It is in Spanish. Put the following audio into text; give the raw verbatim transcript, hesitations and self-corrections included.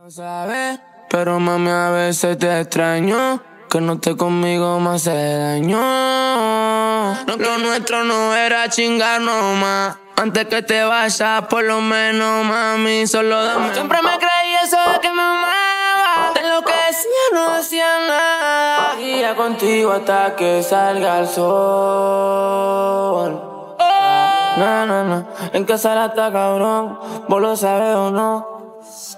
No sabes, pero mami a veces te extraño. Que no esté conmigo me hace daño. Lo nuestro no era chingarnos más. Antes que te vayas, por lo menos, mami, solo dame. Siempre me creí eso de que me amaba. De lo que decía no decía nada. Y ya contigo hasta que salga el sol. No, no, no, en casa la está cabrón. Vos lo sabes o no.